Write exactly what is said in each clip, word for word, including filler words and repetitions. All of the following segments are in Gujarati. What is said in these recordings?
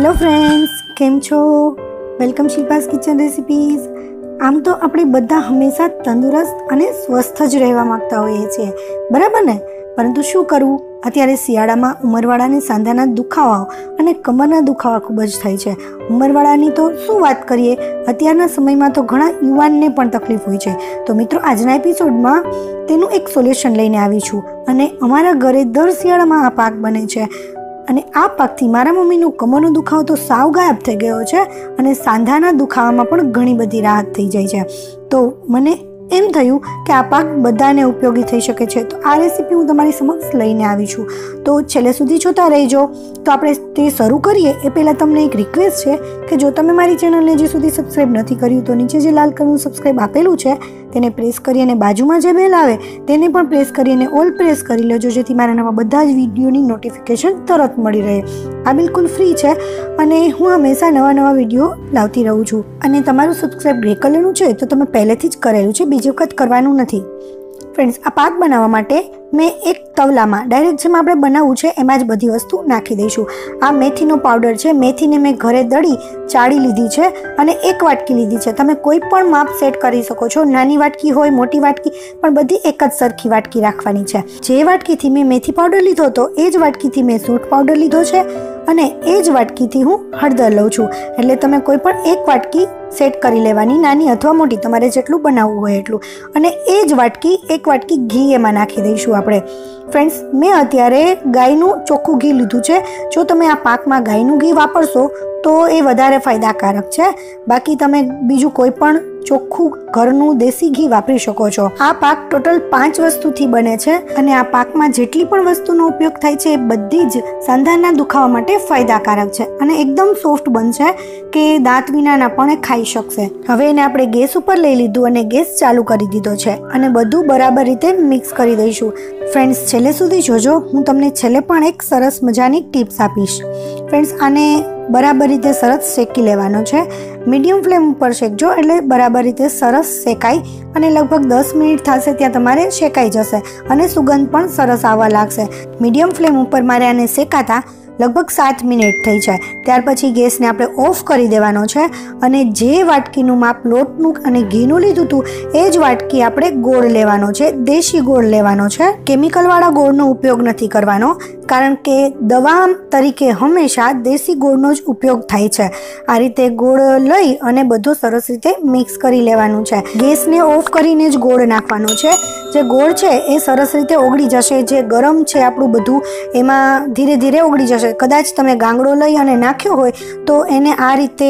हेलो फ्रेंड्स, केम छो? Welcome Shilpa's kitchen recipes. आम तो આપણે બધા હંમેશા તંદુરસ્ત અને સ્વસ્થ જ રહેવા માંગતા હોઈએ છીએ, બરાબર ને? પરંતુ શું કરવું? અત્યારે શિયાળામાં ઉંમરવાળાને સાંધાના દુખાવાઓ અને કમરના દુખાવા ખૂબ જ થાય છે। ઉંમરવાળાની તો શું વાત કરીએ, અત્યારના સમયમાં તો ઘણા યુવાનને પણ તકલીફ હોય છે। તો મિત્રો, આજના એપિસોડમાં તેનું એક સોલ્યુશન લઈને આવી છું અને અમારા ઘરે દર શિયાળામાં આ પાક બને છે અને આ પાકથી મારા મમ્મીનો કમરનો દુખાવો તો સાવ ગાયબ થઈ ગયો છે અને સાંધાના દુખાવામાં પણ ઘણી બધી રાહત થઈ જાય છે। તો મને એમ થયું કે આ પાક બધાને ઉપયોગી થઈ શકે છે, તો આ રેસીપી હું તમારી સમક્ષ લઈને આવી છું। તો છેલ્લે સુધી જોતા રહેજો। તો આપણે તે શરૂ કરીએ એ પહેલાં તમને એક રિક્વેસ્ટ છે કે જો તમે મારી ચેનલને હજી સુધી સબસ્ક્રાઈબ નથી કર્યું તો નીચે જે લાલ કલરનું સબસ્ક્રાઈબ આપેલું છે તેને પ્રેસ કરી અને બાજુમાં જે બેલ આવે તેને પણ પ્રેસ કરી અને ઓલ પ્રેસ કરી લેજો, જેથી મારા નવા બધા જ વિડીયોની નોટિફિકેશન તરત મળી રહે। આ બિલકુલ ફ્રી છે અને હું હંમેશા નવા નવા વિડીયો લાવતી રહું છું અને તમારું સબસ્ક્રાઈબ ગ્રે કલરનું છે તો તમે પહેલેથી જ કરેલું છે, બીજી વખત કરવાનું નથી। ફ્રેન્ડ્સ, આ પાક બનાવવા માટે મેં એક તવલામાં ડાયરેક્ટ જેમાં આપણે બનાવવું છે એમાં જ બધી વસ્તુ નાખી દઈશું। આ મેથીનો પાવડર છે, મેથીને મેં ઘરે દળી ચાળી લીધી છે અને એક વાટકી લીધી છે। તમે કોઈ પણ માપ સેટ કરી શકો છો, નાની વાટકી હોય મોટી વાટકી, પણ બધી એક જ સરખી વાટકી રાખવાની છે। જે વાટકીથી મેં મેથી પાવડર લીધો હતો એ જ વાટકીથી મેં સૂંઠ પાવડર લીધો છે અને એ જ વાટકીથી હું હળદર લઉં છું। એટલે તમે કોઈ પણ એક વાટકી સેટ કરી લેવાની, નાની અથવા મોટી, તમારે જેટલું બનાવવું હોય એટલું। અને એ જ વાટકી એક વાટકી ઘી એમાં નાખી દઈશું આપણે। ફ્રેન્ડ્સ, મેં અત્યારે ગાયનું ચોખ્ખું ઘી લીધું છે। જો તમે આ પાકમાં ગાયનું ઘી વાપરશો તો એ વધારે ફાયદાકારક છે, બાકી તમે બીજું કોઈ પણ ચોખ્ખું ઘરનું દેશી ઘી વાપરી શકો છો। આ પાક ટોટલ પાંચ વસ્તુથી બને છે અને આ પાકમાં જેટલી પણ વસ્તુનો ઉપયોગ થાય છે એ બધી જ સાંધાના દુખાવા માટે ફાયદાકારક છે અને એકદમ સોફ્ટ બનશે કે દાંત વિનાના પણ એ ખાઈ શકશે। હવે એને આપણે ગેસ ઉપર લઈ લીધું અને ગેસ ચાલુ કરી દીધો છે અને બધું બરાબર રીતે મિક્સ કરી દઈશું। ફ્રેન્ડ્સ, છેલ્લે સુધી જોજો, હું તમને છેલ્લે પણ એક સરસ મજાની ટિપ્સ આપીશ। ફ્રેન્ડ્સ, આને બરાબર રીતે સરસ શેકી લેવાનો છે। મીડિયમ ફ્લેમ ઉપર શેકજો એટલે બરાબર રીતે સરસ શેકાય અને લગભગ દસ મિનિટ થશે ત્યાં તમારે શેકાઈ જશે અને સુગંધ પણ સરસ આવવા લાગશે। મીડિયમ ફ્લેમ ઉપર મારે આને શેકાતા લગભગ સાત મિનિટ થઈ છે। ત્યાર પછી ગેસને આપણે ઓફ કરી દેવાનો છે અને જે વાટકીનું માપ લોટનું અને ઘીનું લીધું હતું એ જ વાટકી આપણે ગોળ લેવાનો છે, દેશી ગોળ લેવાનો છે। કેમિકલવાળા ગોળનો ઉપયોગ નથી કરવાનો, કારણ કે દવા તરીકે હંમેશા દેશી ગોળનો જ ઉપયોગ થાય છે। આ રીતે ગોળ લઈ અને બધું સરસ રીતે મિક્સ કરી લેવાનું છે। ગેસને ઓફ કરીને જ ગોળ નાખવાનો છે। જે ગોળ છે એ સરસ રીતે ઓગળી જશે, જે ગરમ છે આપણું બધું એમાં ધીરે ધીરે ઓગળી જશે। કદાચ તમે ગાંગડો લઈ અને નાખ્યો હોય તો એને આ રીતે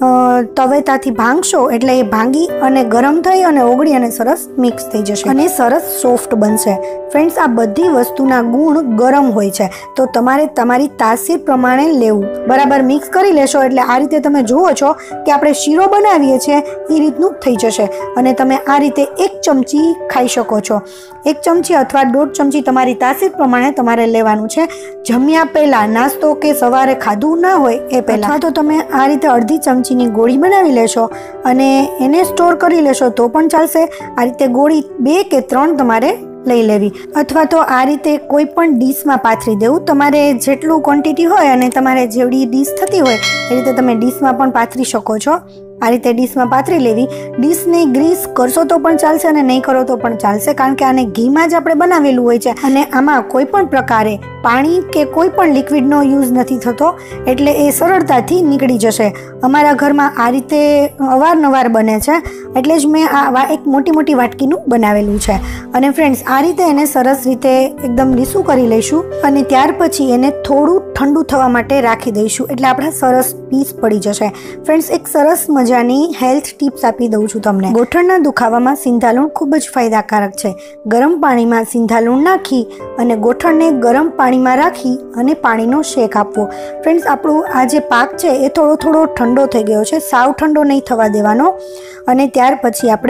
તવેતાથી ભાંગશો એટલે એ ભાંગી અને ગરમ થઈ અને ઓગળી અને સરસ મિક્સ થઈ જશે અને સરસ સોફ્ટ બનશે। ફ્રેન્ડ્સ, આ બધી વસ્તુના ગુણ ગરમ હોય છે તો તમારે તમારી તાસીર પ્રમાણે લેવું। બરાબર મિક્સ કરી લેશો એટલે આ રીતે તમે જુઓ છો કે આપણે શીરો બનાવીએ છીએ એ રીતનું થઈ જશે અને તમે આ રીતે એક ચમચી ખાઈ શકો છો। એક ચમચી અથવા દોઢ ચમચી તમારી તાસીર પ્રમાણે તમારે લેવાનું છે। જમ્યા પહેલાં, નાસ્તો કે સવારે ખાધું ના હોય એ પહેલાં, અથવા તો તમે આ રીતે અડધી ચમચીની ગોળી બનાવી લેશો અને એને સ્ટોર કરી લેશો તો પણ ચાલશે। આ રીતે ગોળી બે કે ત્રણ તમારે લઈ લેવી અથવા તો આ રીતે કોઈ પણ ડીશમાં પાથરી દેવું। તમારે જેટલું ક્વોન્ટિટી હોય અને તમારે જેવડી ડીશ થતી હોય એ રીતે તમે ડીશમાં પણ પાથરી શકો છો। આ રીતે ડીશમાં પાથરી લેવી। ડીશને ગ્રીસ કરશો તો પણ ચાલશે અને નહીં કરો તો પણ ચાલશે, કારણ કે આને ઘીમાં જ આપણે બનાવેલું હોય છે અને આમાં કોઈ પણ પ્રકારે પાણી કે કોઈ પણ લિક્વિડનો યુઝ નથી થતો એટલે એ સરળતાથી નીકળી જશે। અમારા ઘરમાં આ રીતે અવારનવાર બને છે એટલે જ મેં આ એક મોટી મોટી વાટકીનું બનાવેલું છે। અને ફ્રેન્ડ્સ, આ રીતે એને સરસ રીતે એકદમ લીસું કરી લઈશું અને ત્યાર પછી એને થોડું ઠંડુ થવા માટે રાખી દઈશું એટલે આપણા સરસ પીસ પડી જશે। ફ્રેન્ડ્સ, એક સરસ મજાની હેલ્થ ટિપ્સ આપી દઉં છું તમને। ગોઠણના દુખાવામાં સિંધાલુણ ખૂબ જ ફાયદાકારક છે। ગરમ પાણીમાં સિંધાલુણ નાખી અને ગોઠણને ગરમ પાણીમાં રાખી અને પાણીનો શેક આપવો। ફ્રેન્ડ્સ, આપણું આ જે પાક છે એ થોડો થોડો ઠંડો થઈ ગયો છે, સાવ ઠંડો નહીં થવા દેવાનો અને ત્યાર પછી આપણે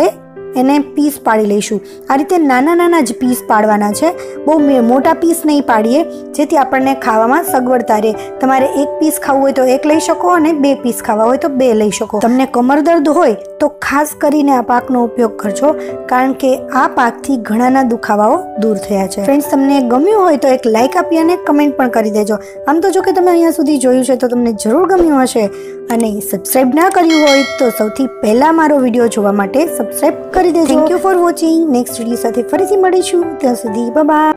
એને પીસ પાડી લઈશું. આ રીતે નાના નાના જ પીસ પાડવાના છે, બહુ મોટા પીસ નહીં પાડીએ, જેથી આપણને ખાવામાં સગવડતા રહે. તમારે એક પીસ ખાવું હોય તો એક લઈ શકો અને બે પીસ ખાવા હોય તો બે લઈ શકો. તમને કમર દર્દ હોય તો ખાસ કરીને આ પાકનો ઉપયોગ કરજો, કારણ કે આ પાકથી ઘણાના દુખાવાઓ દૂર થયા છે. ફ્રેન્ડ્સ, તમને ગમ્યું હોય તો એક લાઇક આપી અને કમેન્ટ પણ કરી દેજો. આમ તો જો કે તમે અહીંયા સુધી જોયું છે તો તમને જરૂર ગમ્યું હશે, અને સબસ્ક્રાઇબ ના કર્યું હોય તો સૌથી પહેલા મારો વિડીયો જોવા માટે સબસ્ક્રાઇબ કરી દેજો. Thank you for watching. Next video સાથે ફરીથી મળીશું. ત્યાં સુધી બાય બાય.